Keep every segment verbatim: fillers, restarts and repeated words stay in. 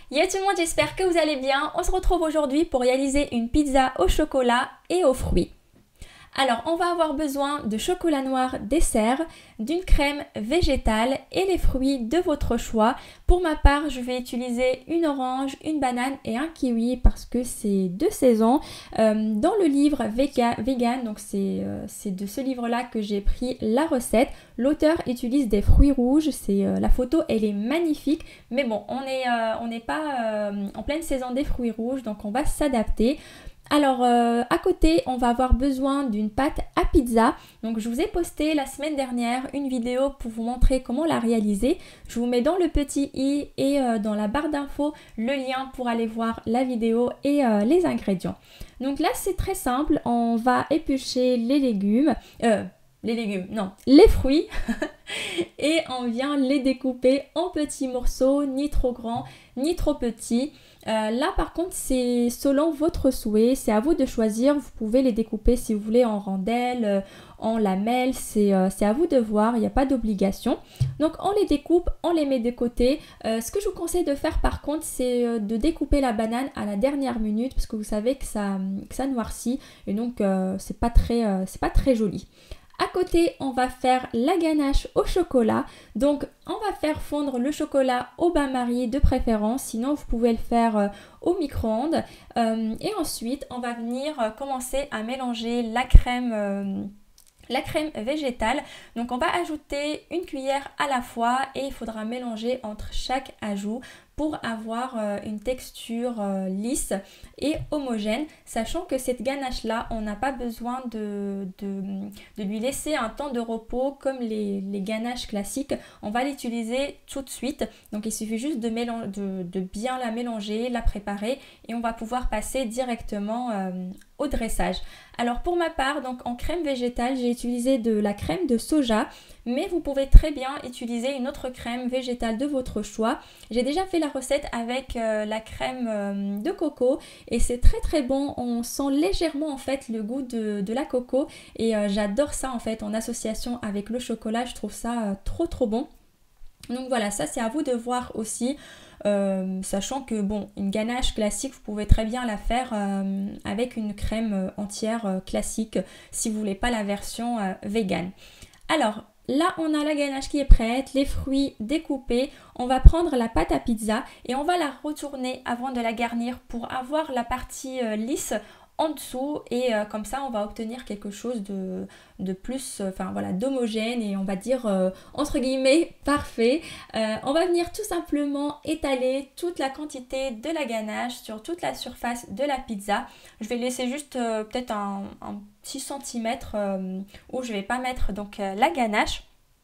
Yo tout le monde, j'espère que vous allez bien. On se retrouve aujourd'hui pour réaliser une pizza au chocolat et aux fruits. Alors, on va avoir besoin de chocolat noir dessert, d'une crème végétale et les fruits de votre choix. Pour ma part, je vais utiliser une orange, une banane et un kiwi parce que c'est de saison. Euh, dans le livre Vega, Vegan, donc c'est euh, de ce livre-là que j'ai pris la recette. L'auteur utilise des fruits rouges. C'est euh, la photo, elle est magnifique. Mais bon, on n'est euh, on n'est pas euh, en pleine saison des fruits rouges, donc on va s'adapter. Alors euh, à côté on va avoir besoin d'une pâte à pizza. Donc je vous ai posté la semaine dernière une vidéo pour vous montrer comment la réaliser. Je vous mets dans le petit i et euh, dans la barre d'infos le lien pour aller voir la vidéo et euh, les ingrédients. Donc là c'est très simple, on va éplucher les légumes, euh, les légumes, non, les fruits et on vient les découper en petits morceaux, ni trop grands ni trop petits. Euh, là par contre c'est selon votre souhait, c'est à vous de choisir, vous pouvez les découper si vous voulez en rondelles, euh, en lamelles, c'est euh, à vous de voir, il n'y a pas d'obligation. Donc on les découpe, on les met de côté. Euh, ce que je vous conseille de faire par contre c'est euh, de découper la banane à la dernière minute parce que vous savez que ça, que ça noircit et donc euh, c'est pas très, euh, c'est pas très joli. À côté, on va faire la ganache au chocolat. Donc, on va faire fondre le chocolat au bain-marie de préférence. Sinon, vous pouvez le faire euh, au micro-ondes. Euh, et ensuite, on va venir euh, commencer à mélanger la crème... Euh, la crème végétale. Donc on va ajouter une cuillère à la fois et il faudra mélanger entre chaque ajout pour avoir euh, une texture euh, lisse et homogène, sachant que cette ganache là on n'a pas besoin de, de, de lui laisser un temps de repos comme les, les ganaches classiques, on va l'utiliser tout de suite, donc il suffit juste de, de, de bien la mélanger, la préparer et on va pouvoir passer directement euh, au dressage. Alors pour ma part, donc en crème végétale, j'ai utilisé de la crème de soja, mais vous pouvez très bien utiliser une autre crème végétale de votre choix. J'ai déjà fait la recette avec euh, la crème euh, de coco et c'est très très bon. On sent légèrement en fait le goût de, de la coco et euh, j'adore ça en fait en association avec le chocolat. Je trouve ça euh, trop trop bon. Donc voilà, ça c'est à vous de voir aussi. Euh, sachant que bon, une ganache classique vous pouvez très bien la faire euh, avec une crème euh, entière euh, classique si vous voulez pas la version euh, vegan. Alors là on a la ganache qui est prête, les fruits découpés, on va prendre la pâte à pizza et on va la retourner avant de la garnir pour avoir la partie euh, lisse en dessous et euh, comme ça on va obtenir quelque chose de, de plus, enfin euh, voilà, d'homogène et on va dire euh, entre guillemets parfait. Euh, on va venir tout simplement étaler toute la quantité de la ganache sur toute la surface de la pizza. Je vais laisser juste euh, peut-être un, un petit centimètre euh, où je vais pas mettre donc euh, la ganache.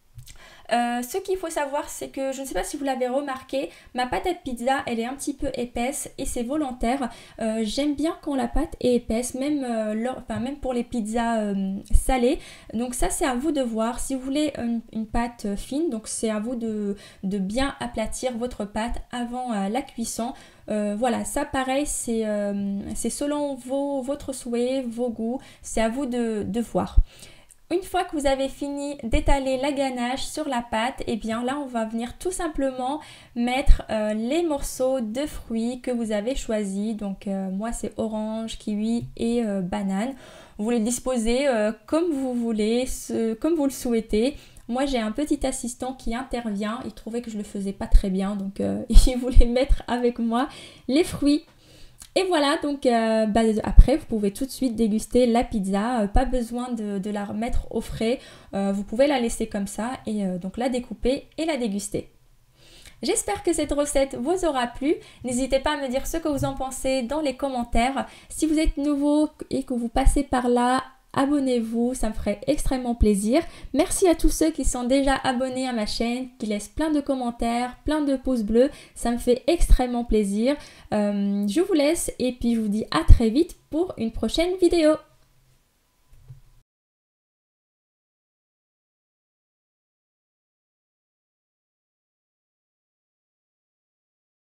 Euh, ce qu'il faut savoir c'est que je ne sais pas si vous l'avez remarqué, ma pâte à pizza elle est un petit peu épaisse et c'est volontaire. Euh, j'aime bien quand la pâte est épaisse, même, euh, leur, enfin, même pour les pizzas euh, salées. Donc ça c'est à vous de voir. Si vous voulez une, une pâte fine, donc c'est à vous de, de bien aplatir votre pâte avant euh, la cuisson. Euh, voilà, ça pareil c'est euh, selon vos, votre souhait, vos goûts, c'est à vous de, de voir. Une fois que vous avez fini d'étaler la ganache sur la pâte, et eh bien là on va venir tout simplement mettre euh, les morceaux de fruits que vous avez choisis. Donc euh, moi c'est orange, kiwi et euh, banane. Vous les disposez euh, comme vous voulez, ce, comme vous le souhaitez. Moi j'ai un petit assistant qui intervient, il trouvait que je le faisais pas très bien donc euh, il voulait mettre avec moi les fruits. Et voilà, donc euh, bah, après vous pouvez tout de suite déguster la pizza, euh, pas besoin de, de la remettre au frais, euh, vous pouvez la laisser comme ça et euh, donc la découper et la déguster. J'espère que cette recette vous aura plu, n'hésitez pas à me dire ce que vous en pensez dans les commentaires. Si vous êtes nouveau et que vous passez par là, abonnez-vous, ça me ferait extrêmement plaisir. Merci à tous ceux qui sont déjà abonnés à ma chaîne, qui laissent plein de commentaires, plein de pouces bleus, ça me fait extrêmement plaisir. Euh, je vous laisse et puis je vous dis à très vite pour une prochaine vidéo.